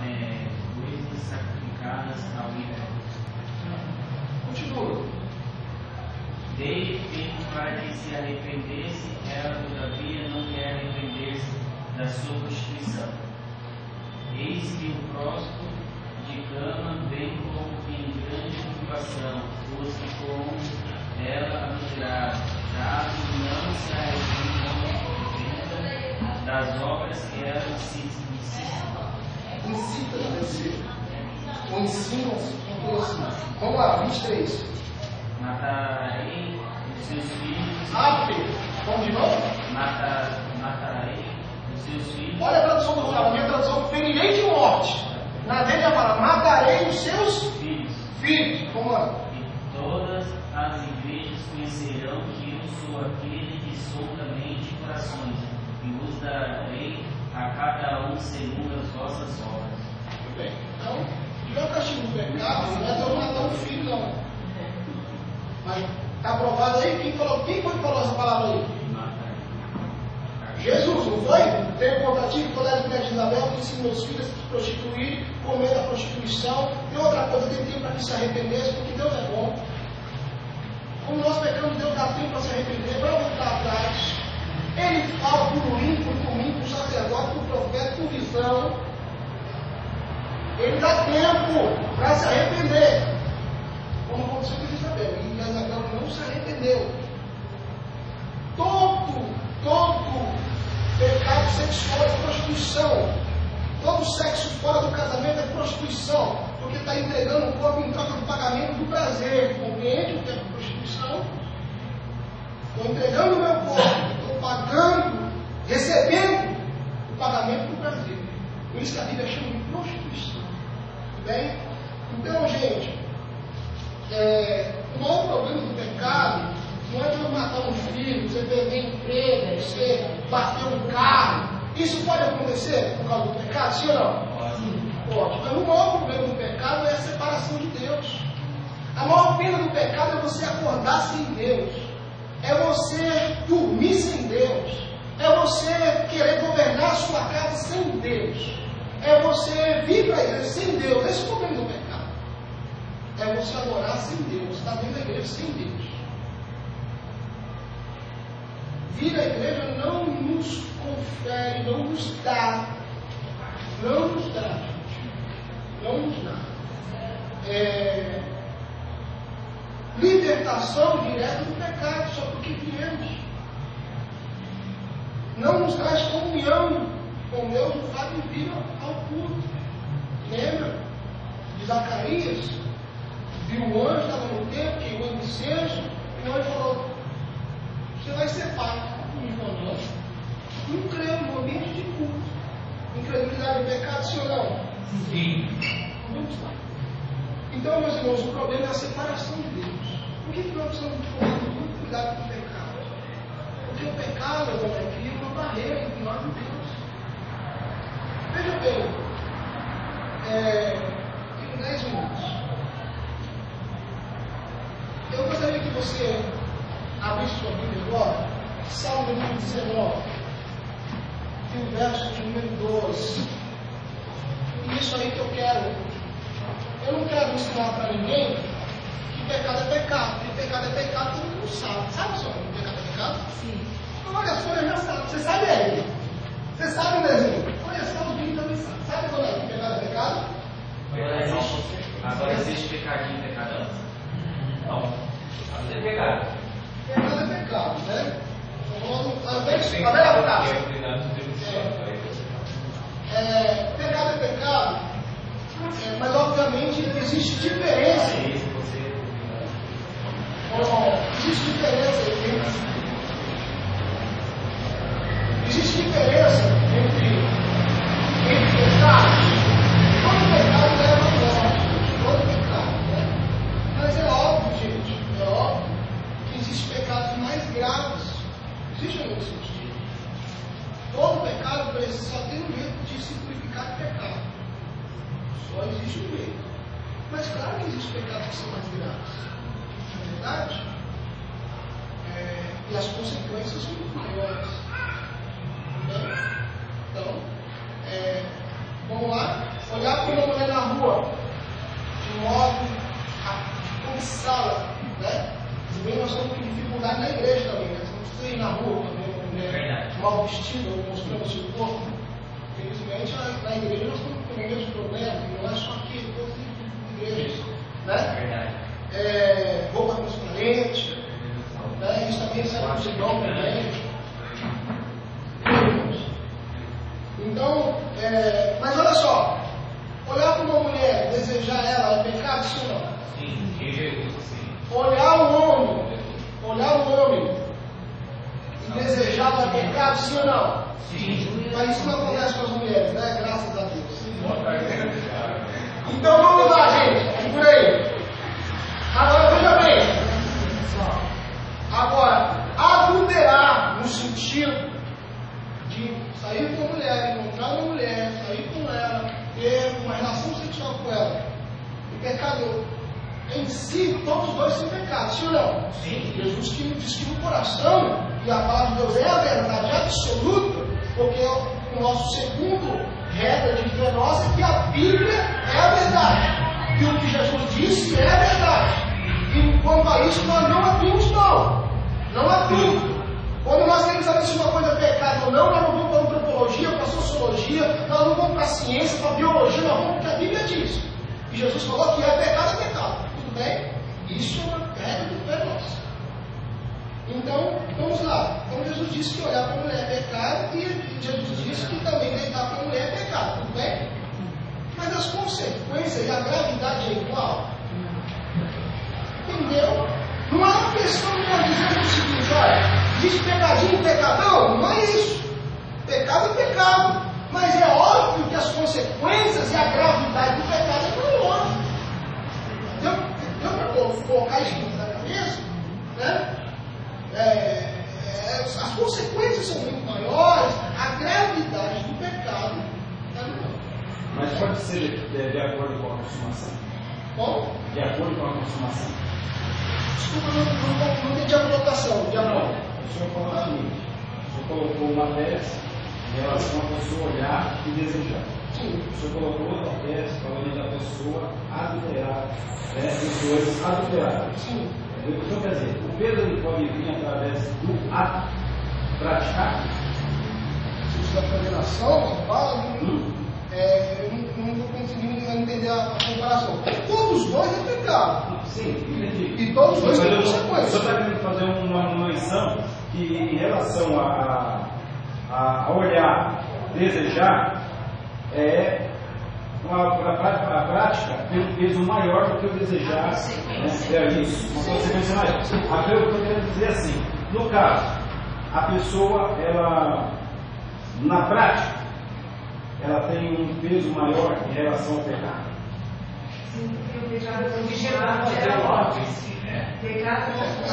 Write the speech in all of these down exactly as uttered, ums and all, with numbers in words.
é, coisas sacrificadas ao ídolo. Continua. Dei feito para que se arrependesse, ela todavia não quer arrepender-se da sua prostituição. Eis que o próspero de cama vem como em grande turbação, os que com ela adulteraram, caso não se arrependam das obras que ela incita. Incita, deve ser. Ou ensina, ou assim. Vamos lá, vinte e três. Matarei os seus filhos. Abre. Vamos de novo? Mata, matarei os seus filhos. Olha a tradução do Raul. A minha tradução, ferirei de morte. Na dele já fala, matarei os seus filhos. filhos. Vamos lá. E todas as igrejas conhecerão que eu sou aquele que sonda mente e corações, e vos darei a cada um segundo as vossas obras. Muito bem. Então, não é castigo do pecado, não é eu matar um filho, não. Mas está provado aí, quem, falou, quem foi que falou essa palavra aí? Jesus, não foi? Tem um contatinho, quando era mulher de Isabel, que ensinou os filhos a se prostituir, comer da prostituição. E outra coisa, tem tempo para que se arrependesse, porque Deus é bom. Como nós pecamos, Deus dá tempo para se arrepender, para voltar atrás. Ele fala por mim, por mim, por sacerdote, por profeta, por visão. Ele dá tempo para se arrepender. Como aconteceu com Isabel. E Isabel não se arrependeu. Todo, todo pecado sexual é prostituição. Todo sexo fora do casamento é prostituição. Porque está entregando o corpo em troca do pagamento do prazer. Compreende o que é prostituição? Estou entregando o meu corpo. Estou pagando, recebendo o pagamento do prazer. Por isso que a Bíblia chama de prostituição. Tudo bem? Então, gente, é, o maior problema do pecado não é você matar um filho, você perder emprego, você bater um carro. Isso pode acontecer por causa do pecado, sim ou não? Pode. Mas o maior problema do pecado é a separação de Deus. A maior pena do pecado é você acordar sem Deus. É você dormir sem Deus. É você querer governar a sua casa sem Deus. É você vir para a igreja sem Deus. Esse é o problema do pecado. É você adorar sem Deus. Está dentro da igreja sem Deus. Vir à igreja não nos confere, não nos dá. Não nos dá, gente. Não nos dá. É... libertação direta do pecado, só porque viemos. Não nos traz comunhão com Deus, no fato de vir ao culto. Lembra de Zacarias? Viu o anjo, estava no templo, queimou incenso, e o anjo falou: você vai ser pai. Ele falou: não. Não creu no ambiente de culto. Incredulidade do pecado, sim ou não? Sim. Não está. Então, meus irmãos, o problema é a separação de Deus. Por que, que nós precisamos tomar muito cuidado com o pecado? Porque o pecado, irmão, cria uma barreira entre nós e Deus. Veja bem, é, em dez minutos, eu gostaria que você abrisse sua Bíblia agora, Salmo número dezenove, e o verso de número doze. E isso aí que eu quero. Eu não quero ensinar para ninguém que pecado é pecado, porque pecado é pecado, todo mundo sabe. Sabe só que pecado é pecado? Sim. Então, olha só, eu já sabe. Você sabe aí? Você sabe mesmo? Olha só, os meninos também sabem. Sabe quando é que pecado é pecado? Agora existe, agora existe pecadinho e pecadão? Não. Mas é pecado. Pecado é pecado, né? A velha frase. É, pecado é pecado, é, mas obviamente existe diferença. Oh, existe diferença entre, existe diferença entre, entre pecados. Todo pecado leva a morte, todo pecado, né? Mas é óbvio, gente, é óbvio que existem pecados mais graves. Existe ou não existe? Todo pecado só tem um jeito de se purificar de pecado. Só existe um jeito. Mas claro que existem pecados que são mais graves. Não é verdade? É, e as consequências são muito maiores. Então, então é, vamos lá, olhar vestido, mostrando o seu corpo. Infelizmente, na igreja nós estamos com o mesmo problema, e não é só aqui, em todas as igrejas. Né? Verdade. É, roupa transparente, né? Isso também serve para o Senhor também. Então, é, mas olha só, olhar para uma mulher, desejar ela, é pecado, sim ou não? Sim, em Jesus, sim. Olhar o homem, olhar o homem e desejá-lo é pecado, sim ou não? Sim. Mas isso não acontece com as mulheres, né? Graças a Deus. Então vamos lá, gente, por aí. Agora veja bem. Agora, adulterar no sentido de sair com a mulher, encontrar uma mulher, sair com ela, ter uma relação sexual com ela, e pecado em si, todos os dois são pecados, sim ou não? Sim. Jesus que diz que no coração, e a palavra de Deus é a verdade absoluta, porque o nosso segundo regra de fé nossa é que a Bíblia é a verdade, e o que Jesus disse é a verdade. E quanto a isso, nós não abrimos mão, não abrimos. Quando nós queremos saber se uma coisa é pecado ou não, nós não vamos para a antropologia, para a sociologia, nós não vamos para a ciência, para a biologia, nós vamos porque a Bíblia diz. E Jesus falou que é pecado, é pecado. Tudo bem? Isso é uma regra de fé nossa. Então, vamos lá. Então, Jesus disse que olhar para a mulher é pecado, e Jesus disse que também deitar para a mulher é pecado. Tudo bem? Mas as consequências e a gravidade é igual. Entendeu? Não é uma questão de nós dizermos o seguinte: olha, existe pecadinho e pecadão? Não é isso. Pecado é pecado. Mas é óbvio que as consequências e a gravidade do pecado é maior. Deu, deu para colocar isso na cabeça? Né? É, é, as consequências são muito maiores, a gravidade do pecado é menor. Mas pode ser de, de acordo com a consumação? Bom? De acordo com a consumação. Desculpa, não, não, não entendi a colocação. De acordo. O senhor falou o seguinte: o senhor colocou uma tese em relação à pessoa olhar e desejar. Sim. O senhor colocou outra tese falando da pessoa adulterar, né, os dois adulterados. Sim. Então, quer dizer, o Pedro ele pode vir através do ato praticar. Se isso da condenação, fala, Hum. é, eu não estou conseguindo entender a, a comparação. Todos os dois é pecado. Sim, entendi. E todos os dois têm Mas eu- consequências. O senhor está querendo fazer uma, uma menção que, em relação a, a, a olhar, desejar, é uma, a, a prática tem um peso maior do que o desejar. Né? É isso, uma consequência maior. Aqui eu estou querendo dizer assim: no caso, a pessoa, ela, na prática, ela tem um peso maior em relação ao pecado. Sim, porque o pecado é O um que chegava a fazer o óbvio, né? pecado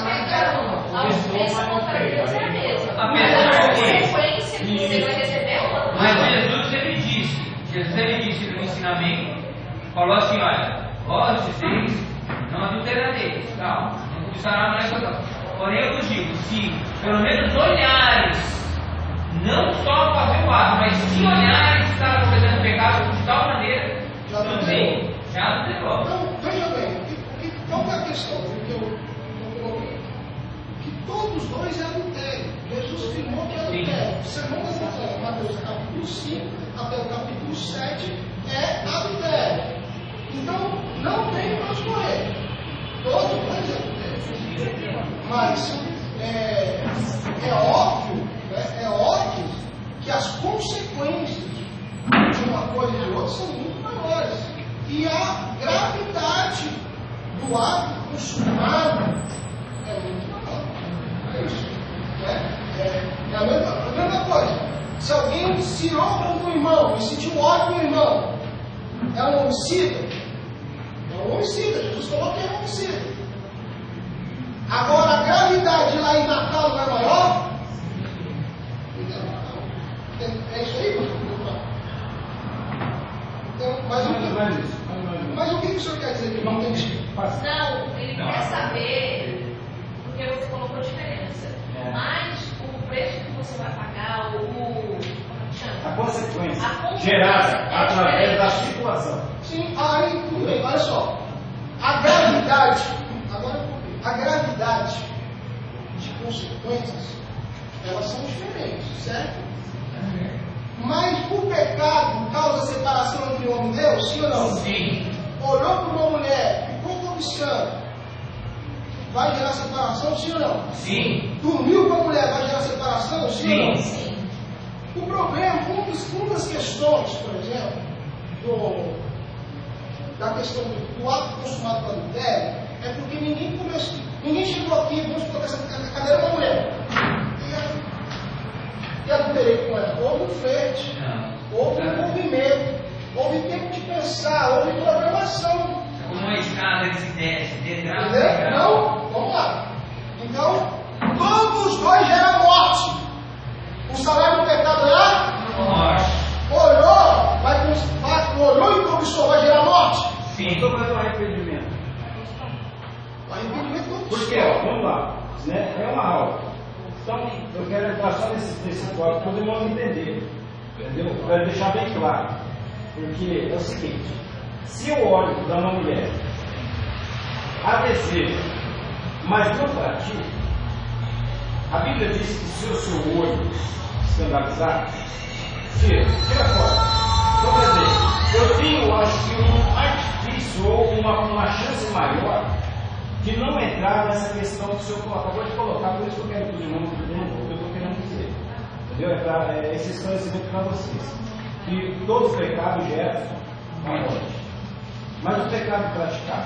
A ofensa contra Deus é a mesma. A Mas mesma a coisa. consequência que você vai receber é outra. Mas Jesus sempre disse, Jesus sempre disse no ensinamento, falou assim: olha, vós vocês não adulterareis, tal, não cobiçará mais coisa. Porém eu vos digo, se pelo menos olhares, não só fazer o ato, mas se olhares que está cometendo pecado de tal maneira, Já também já adulterou. Então, veja bem, o que, o que, qual é a questão que eu, eu coloquei? Que todos os dois é adultério. Jesus afirmou que é adultério. O sermão da montanha, Mateus capítulo cinco até o capítulo sete, é adultério. Então, não tem para escorrer. Todos os dois é adultério. Mas é, é óbvio, né, é óbvio que as consequências de uma coisa e de outra são muito maiores. E a gravidade do ato consumado é muito maior. É isso. Né? É, é a, mesma, a mesma coisa. Se alguém se honra com o irmão e sentiu ódio com o irmão, é um homicida? É um homicida. Jesus falou que é um homicida. Agora, a gravidade de ir lá e matá-lo não é maior? É isso aí, pastor? Então, mas o que, mas o que o senhor quer dizer que não tem jeito? Não, ele Não. quer saber, porque você colocou diferença. É. Mas o preço que você vai pagar, o. Como chama? A consequência, A consequência gerada é através diferente. da situação. Sim, aí tudo bem, olha só. A gravidade, agora a gravidade de consequências Elas são diferentes, certo? Mas o pecado causa separação entre homem e Deus, sim ou não? Sim. Olhou para uma mulher, ficou cobiçando, vai gerar separação, sim ou não? Sim. Dormiu com a mulher, vai gerar separação, sim, Sim. ou não? Sim. O problema, uma das, uma das questões, por exemplo, do, da questão do, do ato consumado pelo adultério, é porque ninguém começou, ninguém chegou aqui, vamos colocar essa cadeira da mulher. E adulterei com ela. Houve um flerte, houve um movimento, houve tempo de pensar, houve programação. Como uma escada que se desce, degrau, Entendeu? degrau. Então, vamos lá. Então, todos os dois geram morte. O salário do pecado é a Morte. olhou, vai, vai, olhou e cobiçou, vai gerar morte. Sim. Estou fazendo um arrependimento. O arrependimento não Porque, ó, vamos lá, né? É uma aula. Então, eu quero entrar só nesse, nesse tópico para todo mundo entender. Entendeu? Eu quero deixar bem claro. Porque é o seguinte: se eu olho para uma mulher, a desejo, mas não pratico, a Bíblia diz que se o seu olho escandalizar, tira, tira fora. Então, quer dizer, eu tenho, acho que, um artifício ou uma, uma chance maior de não entrar nessa questão que o senhor acabou de colocar, por isso que eu quero que o irmão entenda o que eu estou querendo dizer. Entendeu? É, pra, é esse esclarecimento para vocês. Que todo pecado gera uma morte. Mas o pecado praticado,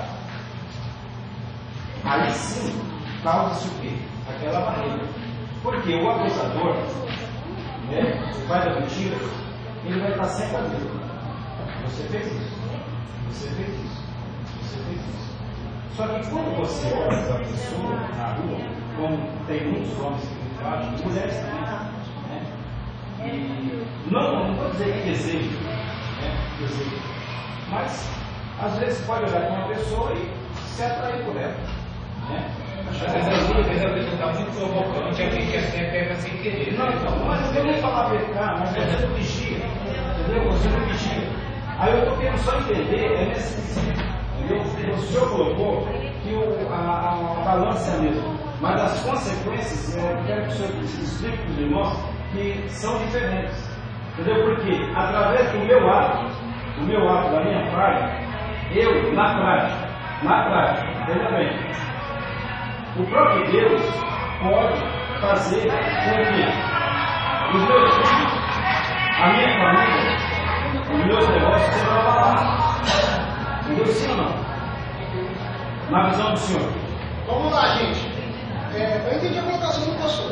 aí sim, causa-se o quê? Aquela barreira. Porque o acusador, né, o pai da mentira, ele vai estar sempre a Deus. Você fez isso. Você fez isso. Você fez isso. Só que quando você olha para a pessoa na rua, como tem muitos homens que fazem, mulheres também, né? E não, não vou dizer que desejo, né? Desejo. Mas às vezes pode olhar para uma pessoa e se atrair por ela, né? Às vezes a pessoa está muito provocante, a gente até pega sem querer. Não, então, mas eu nem falar pecar, mas você não vigia, entendeu? Você não vigia. Aí eu estou querendo só entender, é nesse sentido. O senhor colocou que o, a, a, a balança é a mesma, mas as consequências, eu quero que o senhor explique para os irmãos que são diferentes. Entendeu? Porque através do meu ato, do meu ato, da minha parte, eu, na prática, na prática, veja bem, o próprio Deus pode fazer com que os meus filhos, a minha família, os meus negócios sejam abalados. Entendeu? Sim ou não? Na visão do senhor. Vamos lá, gente. É, eu entendi a colocação do pastor.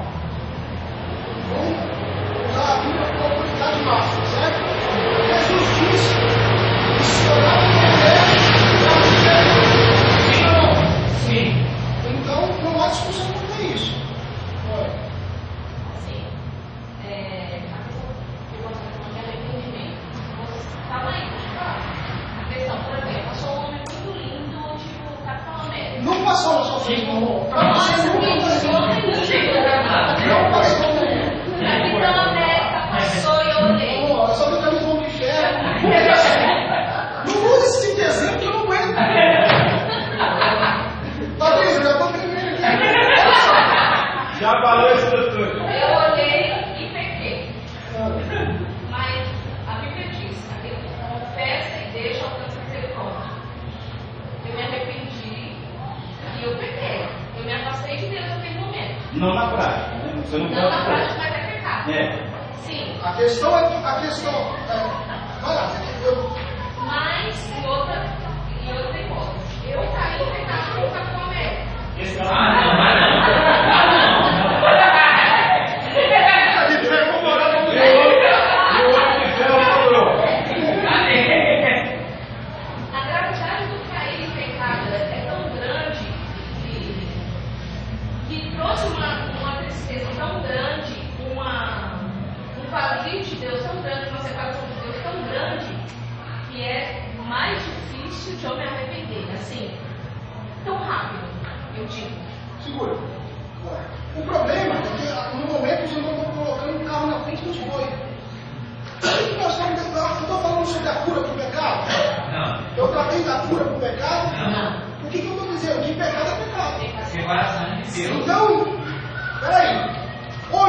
Vamos usar a Bíblia com autoridade máxima, certo? Jesus disse que se eu não entender, Sim. então não há discussão quanto a isso. Olha. Assim, é, a questão que você está falando é arrependimento. Você fala aí, deixa eu falar. A questão, por exemplo, eu sou um homem muito lindo, tipo, Capitão América. Não passou na sua frente, meu amor. Pra você Nossa, nunca que passou. homem lindo. Não passou. Capitão América passou e eu olhei. Vamos lá, só que eu tenho um de ferro. Não usa esse tipo de exemplo que eu não aguento. Talvez eu já estou terminando aqui. Já falou isso tudo. Eu olhei e pequei. Mas a Bíblia diz, aquele que confessa e deixa alcança misericórdia. Eu me arrependi e eu pequei. Eu me afastei de Deus naquele momento. Não na prática, né? Você não, Não pode na fazer. prática, mas é pecado. É. Sim. A questão é que a questão. É, vai lá, eu, Mas em outra, em outra hipótese. Eu caí em pecado com o Capitão América. Ah, não, mas não. a gente vai comparar com E o outro de ferro sobrou. A gravidade do cair em pecado é tão grande que, que trouxe uma, uma tristeza tão grande, uma, um vazio de Deus tão grande, uma separação de Deus tão grande, que é mais difícil de eu me arrepender. Assim, tão rápido, eu digo. segura. O problema é que no momento os irmãos estão colocando um carro na frente dos bois. Aí que nós estamos dentro da- eu estou falando sobre a cura para o pecado. Não. Eu tratei da cura para o pecado. Não. O que, que eu estou dizendo? Que pecado é pecado. Separação de Deus. Então, peraí.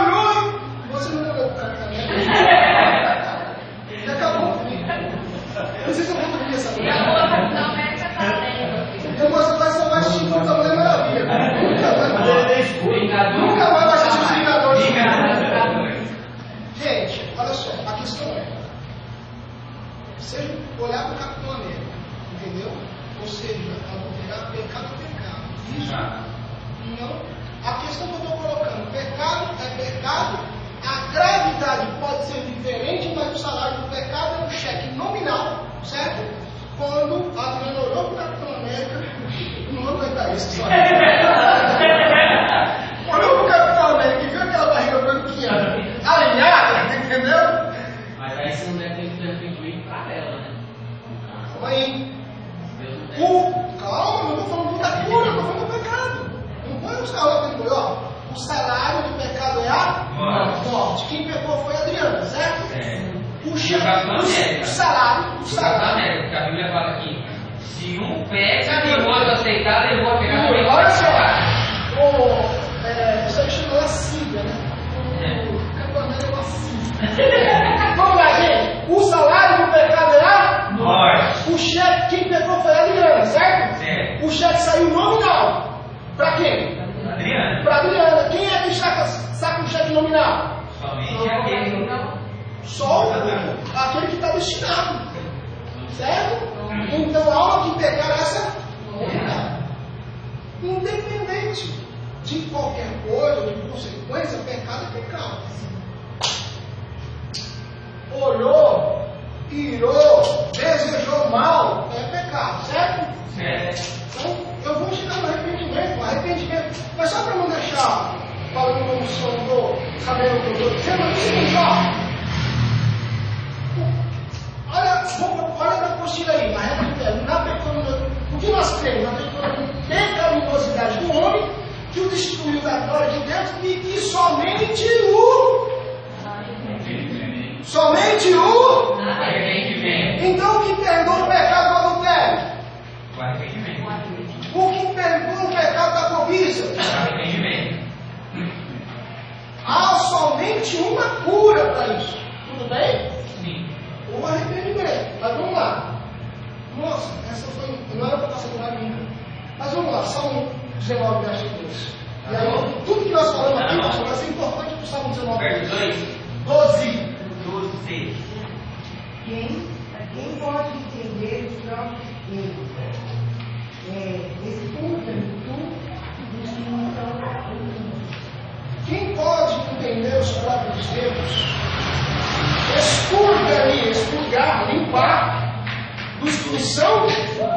seja olhar para o Capitão América, entendeu? Ou seja, adulterar pecado é pecado. Isso não. A questão que eu estou colocando, pecado é pecado, a gravidade pode ser diferente, mas o salário do pecado é um cheque nominal, certo? Quando a Adriana olhou para o Capitão América, não vou aguentar isso, só. Olhou para o Capitão América e viu aquela barriga branquinha alinhada, entendeu? Mas aí você não deve ter retribuído para ela, né? Calma aí. O, calma, eu não estou falando da cura, eu estou falando do pecado. Não põe os caras lá dentro, ó. O salário do pecado é a morte. morte. Quem pecou foi a Adriana, certo? É. O, chefe, o salário, o salário. Porque a Bíblia fala aqui, se um pega e o outro aceitar, eu vou pegar também. Olha só, o, é, isso aí chama lascívia, né? O campeonato é lascívia. Vamos lá, gente. O salário do pecado é a morte. O chefe, quem pecou foi a Adriana, certo? Certo. O chefe saiu nominal. Para quem? Adriana. Para Adriana. Quem é que está, está com o cheque nominal? Somente aquele. Só o, aquele que está destinado. Certo? Então a aula de pecar essa nominal. Independente de qualquer coisa, de consequência, pecado é pecado. Olhou, irou, desejou mal, é pecado, certo? Certo. Então, eu vou chegar no arrependimento, arrependimento. Mas só para não deixar falando como se eu estou sabendo o que eu estou dizendo, é o seguinte, ó. Olha, olha para a apostila aí, na reta de terra, na pecaminosidade. O que nós cremos? Na pecaminosidade do homem, que o destituiu da glória de Deus e que somente o. Somente o. Arrependimento. Então, o que perdoa o pecado do adultério? O arrependimento. O que perdoa o pecado da cobiça? O arrependimento. Há somente uma cura para isso. Tudo bem? Sim. O arrependimento. Mas vamos lá. Nossa, essa foi. Não era para passar do lado ainda. Mas vamos lá, Salmo dezenove, verso dois. E aí, tudo que nós falamos aqui, pastor, vai ser importante para o Salmo dezenove. Verso dois. doze. doze. Quem, quem pode entender os próprios erros? É, escuta-me tu dos que não estão ouvindo. Quem pode entender os próprios erros? Expurga-me, expurgar, limpar dos que são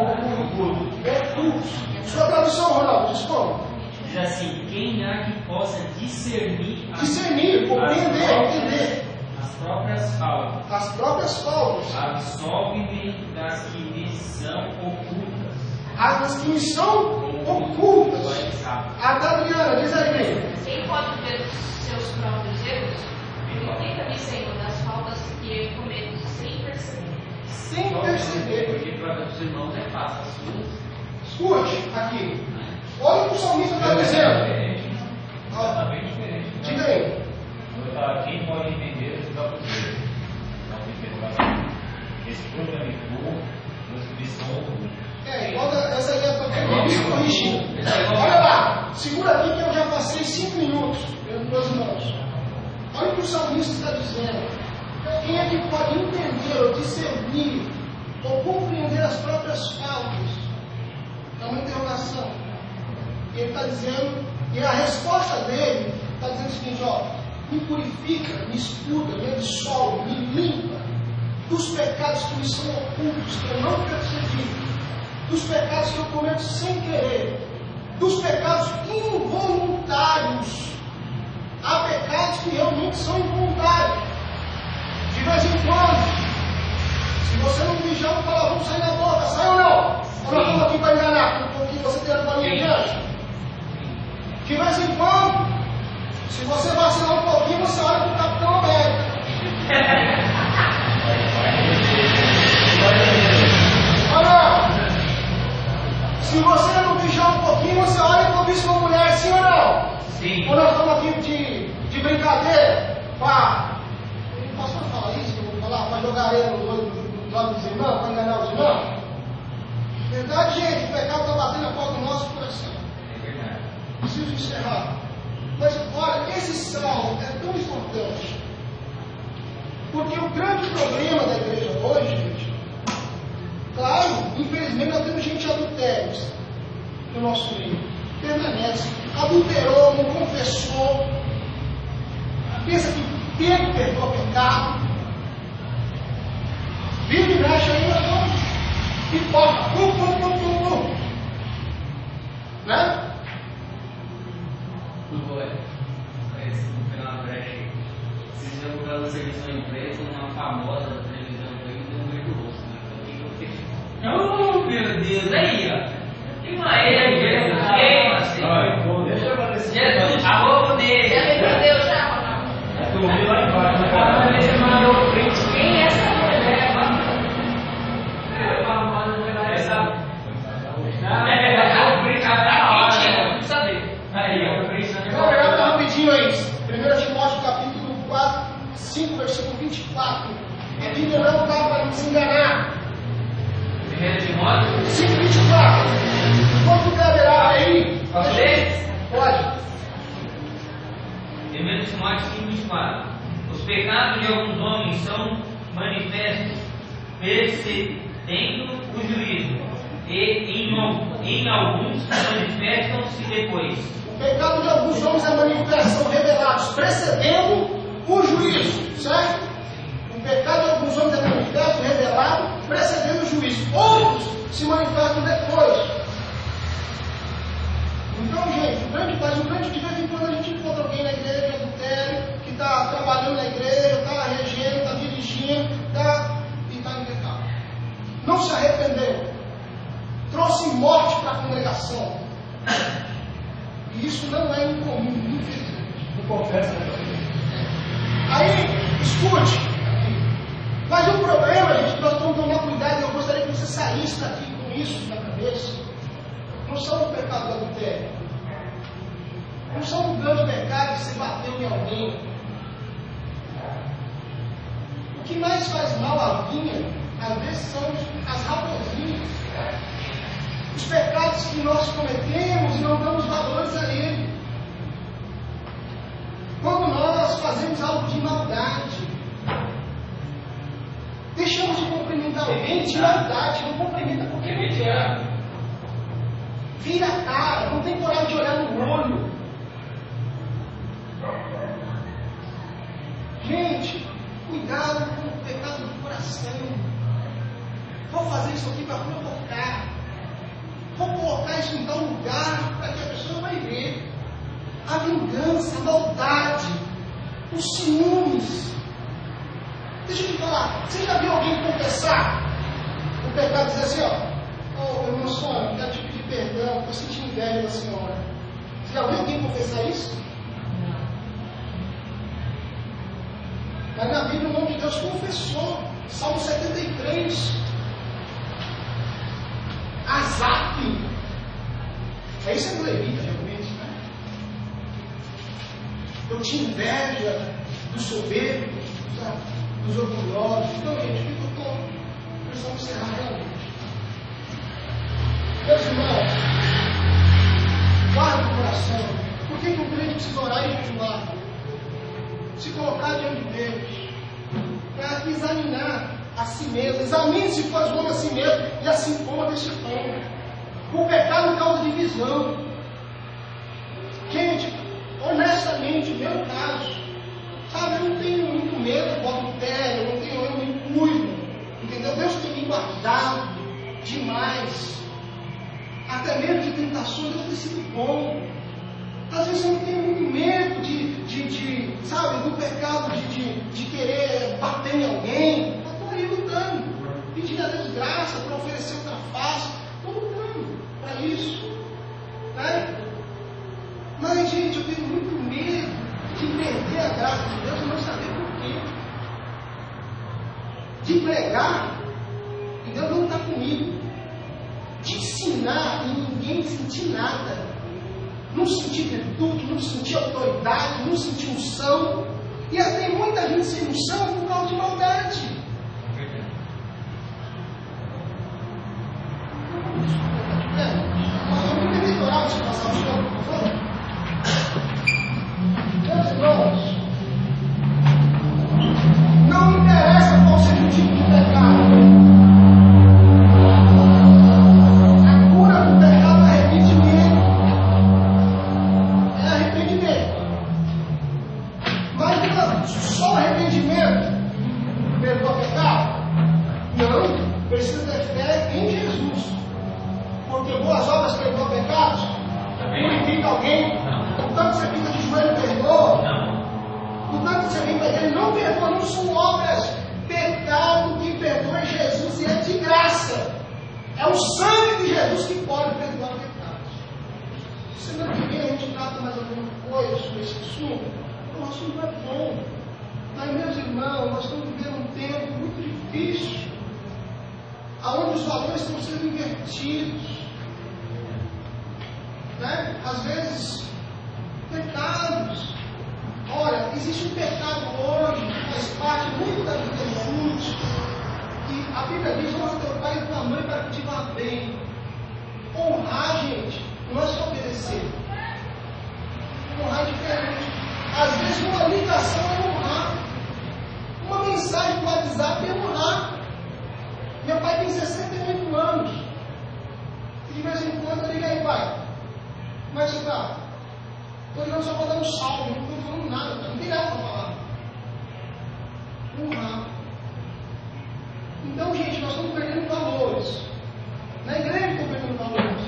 ocultos. Sua tradução, Ronaldo, diz como? Diz assim, quem há que possa discernir as- Discernir, compreender, as próprias- entender. as próprias faltas. As próprias faltas. Absolve-me das que me são ocultas. As que me são ocultas. A da Adriana, diz aí. Quem pode ver os seus próprios erros? Livra-me, Senhor, das faltas que eu cometo sem perceber. Sem perceber. Porque para os irmãos é fácil. As suas, Escute aqui. Olha o que o salmista está dizendo. Está bem diferente. Diga aí. Quem pode entender os próprios erros? Não tem interrogação. Escuta-me tu, os que são ocultos. É, igual da- essa aí é para me corrigindo. Olha lá, segura aqui que eu já passei cinco minutos, meus irmãos. Olha o que o salmista está dizendo. Quem é que pode entender ou discernir ou compreender as próprias faltas? É uma interrogação. Ele está dizendo, e a resposta dele está dizendo o seguinte, ó, me purifica, me escuta, me absolve, me limpa dos pecados que me são ocultos, que eu não percebi, dos pecados que eu cometo sem querer, dos pecados involuntários. Há pecados que realmente são involuntários. De vez em quando, se você não mijar, o palavrão sai da boca, sai ou não? Ou nós estamos aqui para enganar, porque você tem a bolinha diante? De vez em quando, se você vacilar um pouquinho, você olha para o Capitão América. Olha, se você não mijar um pouquinho, você olha para o bispo uma mulher, sim ou não? Sim. Ou nós estamos aqui de, de brincadeira, para. Não posso falar isso, eu vou falar para jogar areia no olho dos irmãos, para enganar os irmãos? Verdade, gente, o pecado está batendo a porta do nosso coração. É verdade. Preciso encerrar. Mas olha, esse salmo é tão importante. Porque o grande problema da igreja hoje, gente, no nosso meio. Permanece. Adulterou, não confessou. Pensa que Pedro perdoa pecado. Vive e mexe aí, nós vamos. Pipoca. Pum, pum, pum, pum, pum. Né? Não foi. Parece que não foi uma brecha aí. Vocês já procuraram o serviço da empresa, uma famosa da televisão aí, deu um grito rosto, né? O que eu fiz? Oh, meu Deus, aí, ó. Que maneira, Jesus. Deixa eu agradecer. Jesus, a roupa dele. Já repreendeu já, Ronaldo? Eu vi lá embaixo, né, cara? Ah, você mandou o print. Quem é essa mulher? É, famosa, né? Essa. Não, é, o print já tá na hora, não saber. Aí, ó, o print já Então, olha rapidinho aí. primeiro Timóteo capítulo quatro, cinco, versículo vinte e quatro. A Bíblia não dá para nos enganar. primeiro Timóteo. cinco, vinte e quatro. Enquanto graverá aí. Posso ler? Pode. primeiro Timóteo cinco, vinte e quatro. Os pecados de alguns homens são manifestos, precedendo o juízo, e em, em alguns manifestam-se depois. O pecado de alguns homens é manifesto, são revelados, precedendo o juízo, certo? O pecado de alguns homens é manifesto, revelado, precedendo o juízo. Outros se manifestam depois. Então, gente, o grande faz um grande de vez em quando a gente encontra alguém na igreja, adultério, que está trabalhando na igreja, está regendo, está dirigindo, está e está em pecado. Não se arrependeu. Trouxe morte para a congregação. E isso não é incomum, infelizmente. Não confessa. Aí, escute. Mas o problema, gente, nós vamos tomar cuidado, e eu gostaria que você saísse daqui com isso na cabeça. Não são o pecado do adultério. Não são o grande pecado que você bateu em alguém. O que mais faz mal à vinha, às vezes, são as raposinhas. Os pecados que nós cometemos e não damos valores a ele. Quando nós fazemos algo de maldade, deixamos de cumprimentar alguém de maldade, não cumprimenta porque não quer. Vira a cara, não tem coragem de olhar no olho. Gente, cuidado com o pecado do coração. Vou fazer isso aqui para provocar. Vou colocar isso em tal lugar para que a pessoa vai ver. A vingança, a maldade, os ciúmes. Deixa eu te falar, você já viu alguém confessar o pecado e dizer assim, ó, oh, irmã Sônia, quero te pedir perdão, eu senti inveja da senhora. Você já viu alguém confessar isso? Mas na Bíblia o nome de Deus confessou. Salmo setenta e três. Asaf. É isso é do Levita, realmente, né? Eu tinha inveja dos soberbos, dos orgulhosos. Então, gente, o que eu estou precisando encerrar realmente? Meus irmãos, guarda o coração. Por que, que o crente precisa orar e jejuar? Se colocar diante de Deus, para examinar a si mesmo. Examine se faz bom a si mesmo e assim coma desse pão. O pecado causa divisão. Gente, honestamente, no meu caso, sabe, eu não tenho muito medo do adultério, eu não tenho, eu me cuido, entendeu? Deus tem me guardado demais. Até mesmo de tentações, Deus tem sido bom. Às vezes eu não tenho muito medo de, de, de sabe, do pecado, de, de, de querer bater em alguém. Eu estou aí lutando, pedindo a Deus graça para oferecer outra face. Estou lutando para isso. Né? Mas, gente, eu tenho muito medo de perder a graça de Deus e não saber por quê. De pregar e Deus não está comigo. De ensinar e ninguém sentir nada. Não sentir virtude, não sentir autoridade, não sentir unção. E até tem muita gente sem unção por causa de maldade. Eu não entendi orar antes de passar o chão, por favor. Meus irmãos, não interessa qual seja o tipo de pecado. A cura do pecado é arrependimento. É o sangue de Jesus que pode perdoar pecados. Semana que vem a gente trata mais alguma coisa sobre esse assunto. O assunto é bom. Mas, meus irmãos, nós estamos vivendo um tempo muito difícil, onde os valores estão sendo invertidos. Né? Às vezes, pecados. Olha, existe um pecado hoje que faz parte muito da juventude, que a Bíblia diz: honra teu pai e tua mãe para que te vá bem. Honrar, gente, não é só obedecer. Honrar é diferente. Às vezes, uma ligação é honrar. Uma mensagem do WhatsApp é honrar. Meu pai tem sessenta e oito anos. E de vez em quando eu ligo: aí, pai, como é que você está? Estou ligando só para dar um salve, não estou falando nada, não tem nada para falar. Honrar. Então, gente, nós estamos perdendo valores. Na igreja estamos perdendo valores.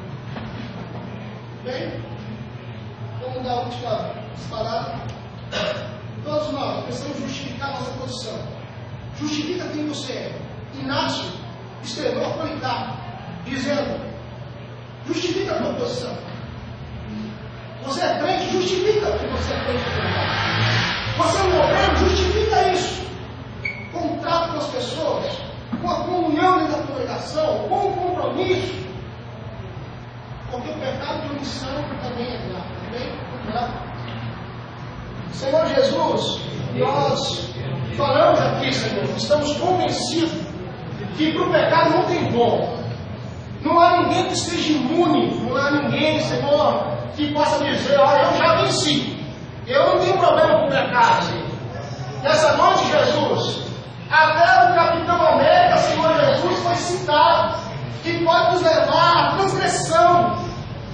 Bem? Vamos dar a última disparada. Todos nós precisamos justificar a nossa posição. Justifica quem você é. Inácio escreveu a Policarpo, dizendo: justifica a tua posição. Você é crente, justifica que você é crente. Você é um obreiro, justifica isso. Com o trato com as pessoas, com a comunhão dentro da congregação, com o compromisso. Porque o pecado de omissão também é grave. Também é Senhor Jesus, nós falamos aqui, Senhor, estamos convencidos que para o pecado não tem volta. Não há ninguém que esteja imune, não há ninguém, Senhor, que possa dizer: olha, eu já venci, eu não tenho problema com o pecado, Senhor. Nessa noite, Jesus, até o Capitão América, Senhor Jesus, foi citado, que pode nos levar à transgressão.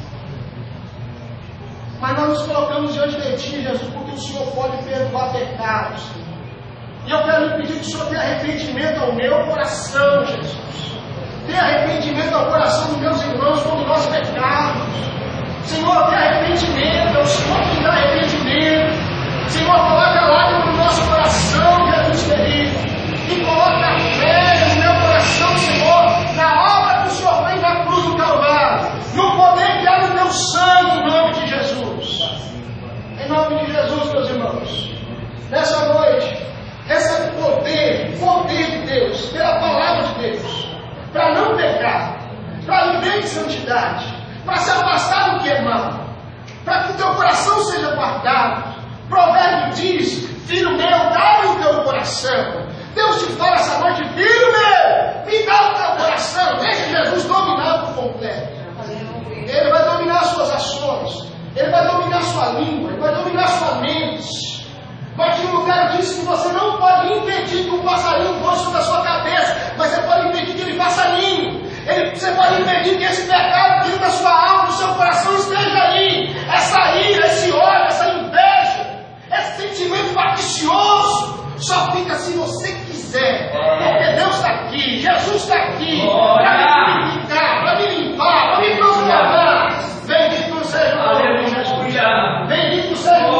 Mas nós nos colocamos diante de Ti, Jesus, porque o Senhor pode perdoar pecados. E eu quero lhe pedir que o Senhor tenha arrependimento ao meu coração, Jesus. Tenha arrependimento ao coração dos meus irmãos quando nós pecamos. Senhor, tenha arrependimento, é o Senhor que dá arrependimento. Senhor, coloca lágrima no nosso coração, Jesus querido. E coloca fé no meu coração, Senhor, na obra que o Senhor fez na cruz do Calvário, no poder que há no teu sangue, em nome de Jesus. Em nome de Jesus, meus irmãos, nessa noite, recebe poder, poder de Deus, pela palavra de Deus, para não pecar, para viver em santidade, para se afastar do que é mal, para que o teu coração seja guardado. Provérbio diz: filho meu, dá-me o teu coração. Deus te fala essa noite: filho meu, me dá o teu coração. Deixa Jesus dominar por completo. Ele vai dominar as suas ações, Ele vai dominar a sua língua, Ele vai dominar a sua mente. Martinho Lutero disse que você não pode impedir que um passarinho voe sobre a sua cabeça, mas você pode impedir que ele faça ninho. Ele, você pode impedir que esse pecado dentro da sua alma, do seu coração, esteja aí. Essa ira, esse ódio, essa inveja, esse sentimento faccioso, só fica se você quiser. Porque Deus está aqui, Jesus está aqui, para me purificar, para me limpar, para me transformar. Bendito seja o nome de Jesus. Bendito seja o